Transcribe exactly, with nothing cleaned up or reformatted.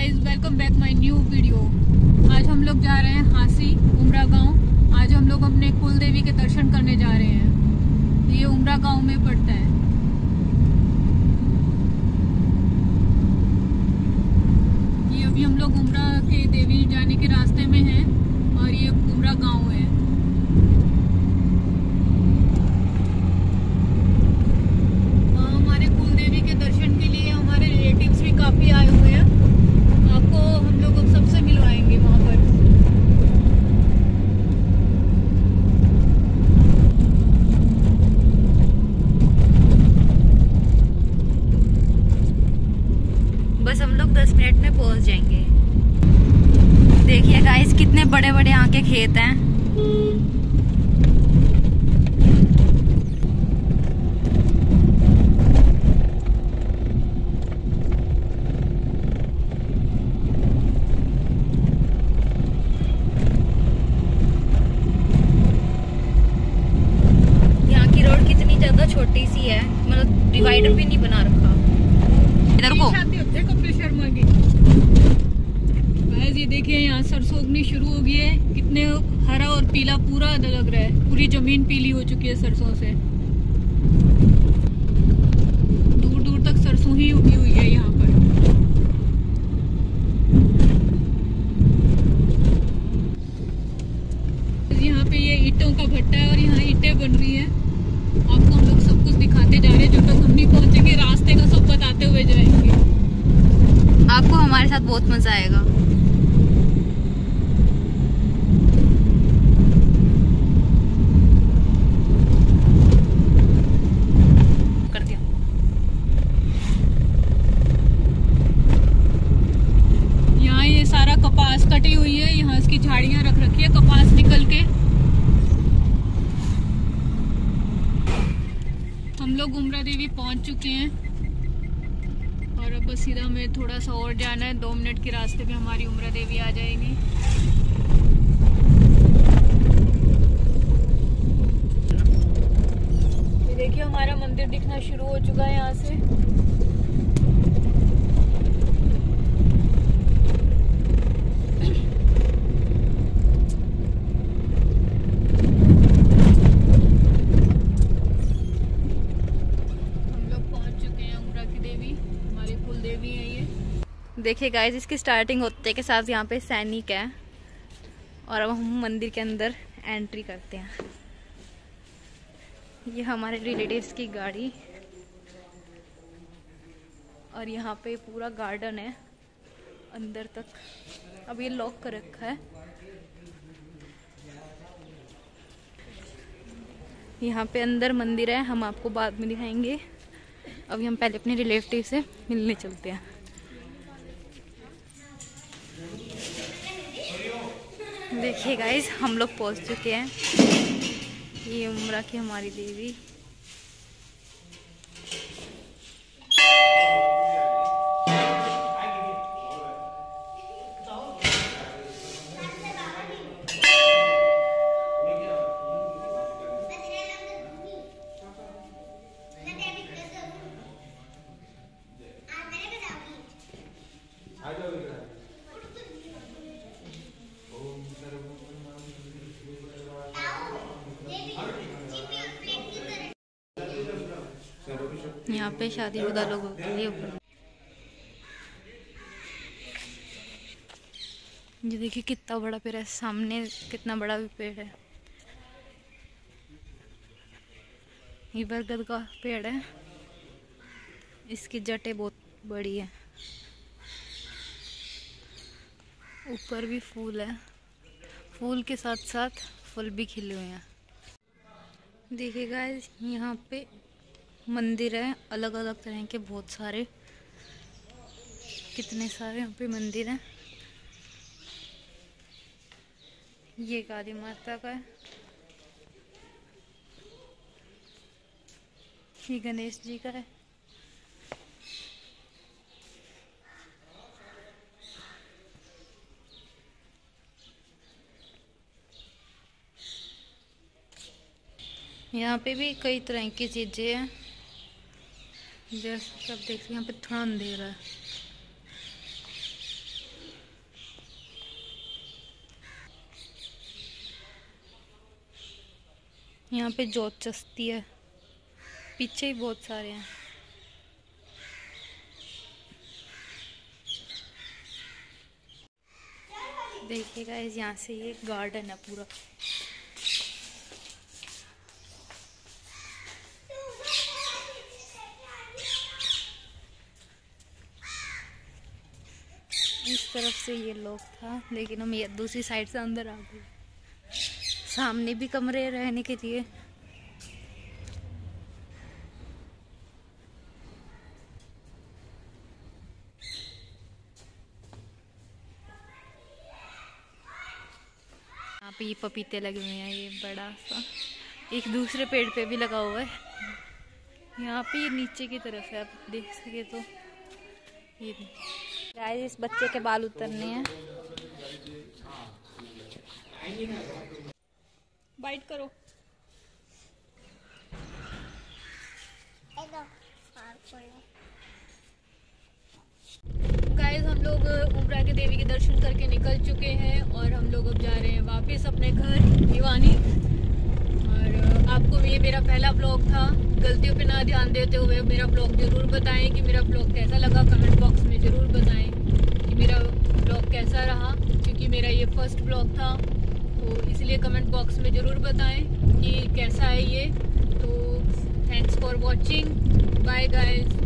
Guys, welcome back my new video. आज हम लोग जा रहे हैं हासी उमरा गांव। आज हम लोग अपने कुल देवी के दर्शन करने जा रहे हैं। ये उमरा गांव में पड़ता है। ये अभी हम लोग उमरा के देवी जाने के रास्ते में हैं और ये उमरा गांव है। हमारे कुल देवी के दर्शन के लिए हमारे रिलेटिव्स भी काफी आए हुए हैं। आपको हम लोग अब सबसे मिलवाएंगे वहाँ पर। बस हम लोग दस मिनट में पहुँच जाएंगे। देखिए गाइस, कितने बड़े बड़े यहाँ के खेत हैं। छोटी सी है, मतलब डिवाइडर भी नहीं बना रखा। इधर को कपिल शर्मा की। ये देखिए, यहाँ सरसों उगनी शुरू हो गई है। कितने हरा और पीला पूरा लग रहा है। पूरी जमीन पीली हो चुकी है सरसों से। दूर दूर तक सरसों ही उगी हुई है यहाँ पर। यहाँ पे ये ईंटों का भट्टा है और यहाँ ईंटें बन रही है। आपको हम लोग सब कुछ दिखाते जा रहे हैं। जब तक हम नहीं पहुंचेंगे रास्ते का सब बताते हुए जाएंगे। आपको हमारे साथ बहुत मजा आएगा। कर दिया। यहाँ ये सारा कपास कटी हुई है। यहाँ इसकी झाड़ियां रख रखी है कपास निकल के। हम लोग उमरा देवी पहुंच चुके हैं और अब बस सीधा हमें थोड़ा सा और जाना है। दो मिनट के रास्ते पे हमारी उमरा देवी आ जाएगी। ये देखिए, हमारा मंदिर दिखना शुरू हो चुका है यहाँ से। देखिए गाइस, इसकी स्टार्टिंग होते के साथ यहाँ पे सैनिक है और अब हम मंदिर के अंदर एंट्री करते हैं। ये हमारे रिलेटिव्स की गाड़ी और यहाँ पे पूरा गार्डन है अंदर तक। अब ये लॉक कर रखा है। यहाँ पे अंदर मंदिर है, हम आपको बाद में दिखाएंगे। अभी हम पहले अपने रिलेटिव से मिलने चलते हैं। देखिए गाइस, हम लोग पहुंच चुके हैं। ये उमरा की हमारी देवी। यहाँ पे शादीशुदा लोग होते हैं ऊपर। ये देखिए कितना बड़ा पेड़ है। सामने कितना बड़ा भी पेड़ है। ये बरगद का पेड़ है। इसकी जटें बहुत बड़ी है। ऊपर भी फूल है। फूल के साथ साथ फूल भी खिले हुए हैं। देखिए गाइस, यहाँ पे मंदिर है अलग अलग तरह के, बहुत सारे। कितने सारे यहाँ पे मंदिर हैं। ये काली माता का है। ये गणेश जी का है। यहाँ पे भी कई तरह की चीजें हैं। जैसे आप देखिए, यहाँ पे थोड़ा अंधेरा है। यहाँ पे जोत चस्ती है, पीछे ही बहुत सारे हैं। देखिए गाइस, यहाँ से ये गार्डन है पूरा। इस तरफ से ये लोग था, लेकिन हम ये दूसरी साइड से अंदर आ गए। सामने भी कमरे रहने के लिए। यहाँ पे ये पपीते लगे हुए हैं, ये बड़ा सा एक दूसरे पेड़ पे भी लगा हुआ है। यहाँ पे ये नीचे की तरफ है, आप देख सके तो। ये गाइस, इस बच्चे के बाल उतरने हैं। बाइट करो। गाइस, हम लोग उमरा के देवी के दर्शन करके निकल चुके हैं और हम लोग अब जा रहे हैं वापस अपने घर भिवानी। और आपको ये मेरा पहला ब्लॉग था, गलतियों पे ना ध्यान देते हुए मेरा ब्लॉग जरूर बताएं कि मेरा ब्लॉग कैसा लगा। कमेंट बॉक्स में ज़रूर बताएं कि मेरा ब्लॉग कैसा रहा, क्योंकि मेरा ये फर्स्ट ब्लॉग था, तो इसलिए कमेंट बॉक्स में ज़रूर बताएं कि कैसा है ये। तो thanks for watching, bye guys.